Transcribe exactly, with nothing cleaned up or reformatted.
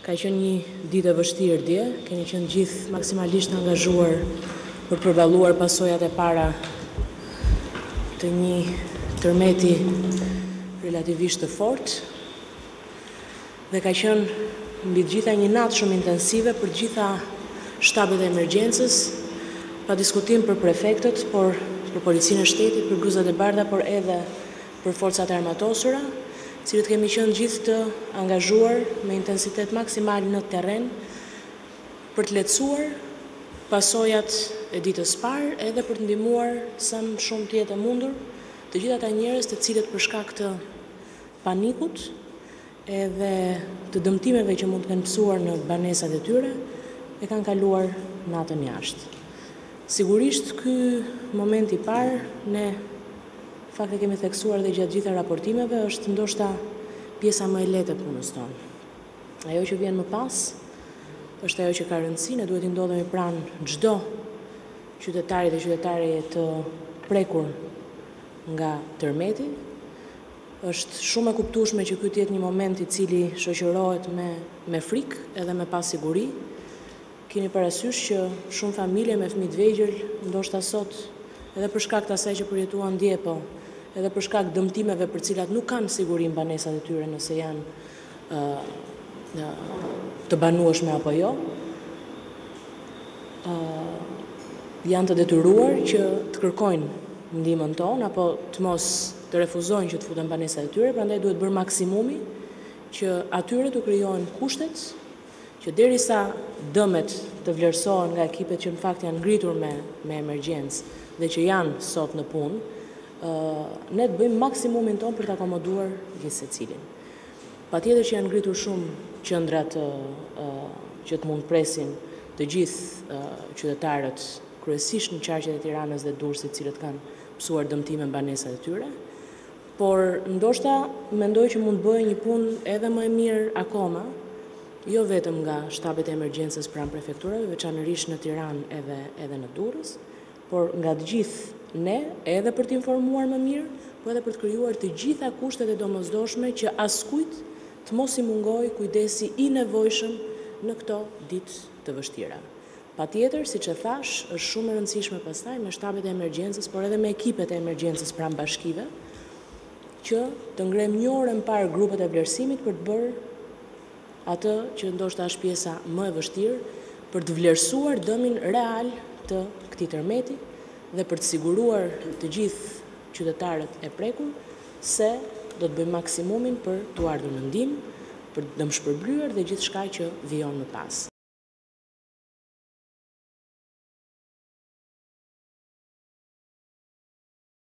Ka qenë një ditë e vështirë dje, keni qenë gjithë maksimalisht angazhuar për përballuar pasojat e para të një tërmeti relativisht të fortë dhe ka qenë mbi të gjitha një natë shumë intensive për gjitha shtabet e emergjencës, pa diskutim për prefektët, por për policinë e shtetit, për gruzat e bardha, por edhe për forcat e armatosura, cilët kemi qenë gjithë të angazhuar me intensitet maksimal në terren për të lehtësuar pasojat e ditës parë edhe për të ndihmuar sa më shumë të jetë e mundur të gjithë ata njerëz të cilët për shkak të panikut edhe të dëmtimeve që mund të kenë mësuar në banesat e tyre e kanë kaluar natën jashtë. Sigurisht ky moment i parë ne fakt e kemi theksuar dhe gjatë gjitha raportimeve, është ndoshta pjesa më e lehtë e punës tonë. Ajo që vjen më pas, është ajo që ka rëndësi, ne duhet i ndodhemi pranë çdo qytetari dhe qytetare të prekur nga tërmeti. Është shumë e kuptueshme që ky të jetë një moment i cili shoqërohet me me frikë edhe me pasiguri. Keni parasysh që shumë familje me fëmijë të vegjël, ndoshta sot edhe për shkak të asaj që përjetuan dje, po edhe për shkak dëmtimeve për cilat nuk kanë siguri banesat e tyre nëse janë uh, të banueshme apo jo, uh, janë të detyruar që të kërkojnë ndihmën tonë apo të mos të refuzojnë që të futen banesat e tyre, prandaj duhet bërë maksimumi që atyre të krijohen kushtet që derisa dëmet të vlerësohen nga ekipet që në fakt janë ngritur me me emergjencë dhe që janë sot në punë, uh, ne të bëjmë maksimumin tonë për të akomoduar gjithë secilin. Patjetër që janë ngritur shumë qendrat uh, që të mund presin të gjithë uh, qytetarët, kryesisht në qarqet e Tiranës dhe Durrësit, të cilët kanë mësuar dëmtime në banesat e tyre, por ndoshta mendoj që mund të bëjë një punë edhe më e mirë akoma, jo vetëm nga shtabet e emergjencës pranë prefekturave, veçanërisht në Tiranë edhe edhe në Durrës, por nga të gjithë ne, edhe për të informuar më mirë, por edhe për të krijuar të gjitha kushtet e domosdoshme që askujt të mos i mungojë kujdesi i nevojshëm në këto ditë të vështira. Patjetër, siç e thash, është shumë e rëndësishme pastaj me shtabet e emergjencës, por edhe me ekipet e emergjencës pranë bashkive, që të ngrem një orë më parë grupet e vlerësimit për të bërë atë që ndoshta është pjesa më e vështirë, për të vlerësuar dëmin real të këtij tërmeti dhe për të siguruar të gjithë qytetarët e prekur se do të bëjmë maksimumin për t'u ardhur në ndihmë, për dëmshpërblyer dhe gjithçka që vijon më pas.